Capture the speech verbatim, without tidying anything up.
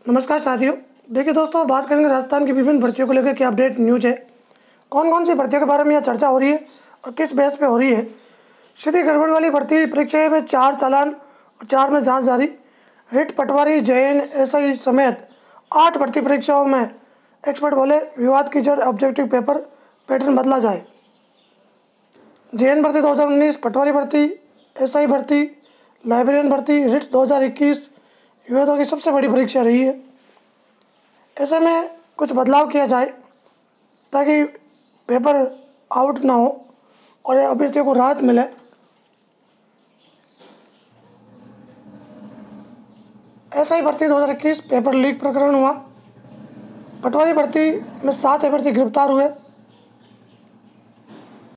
नमस्कार साथियों। देखिए दोस्तों, बात करेंगे राजस्थान की विभिन्न भर्तियों को लेकर क्या अपडेट न्यूज है, कौन कौन सी भर्तियों के बारे में यहाँ चर्चा हो रही है और किस बेस पे हो रही है। सीधी गड़बड़ वाली भर्ती परीक्षा में चार चालान और चार में जांच जारी। रिट, पटवारी, जैन, एसआई समेत आठ भर्ती परीक्षाओं में एक्सपर्ट बोले विवाद की जड़ ऑब्जेक्टिव पेपर पैटर्न बदला जाए। जैन भर्ती दो हज़ार उन्नीस, पटवारी भर्ती, एसआई भर्ती, लाइब्रेरियन भर्ती, रिट दो हज़ार इक्कीस विवादों की सबसे बड़ी परीक्षा रही है। ऐसे में कुछ बदलाव किया जाए ताकि पेपर आउट ना हो और अभ्यर्थियों को राहत मिले। एसआई भर्ती दो हज़ार इक्कीस पेपर लीक प्रकरण हुआ। पटवारी भर्ती में सात अभ्यर्थी गिरफ्तार हुए।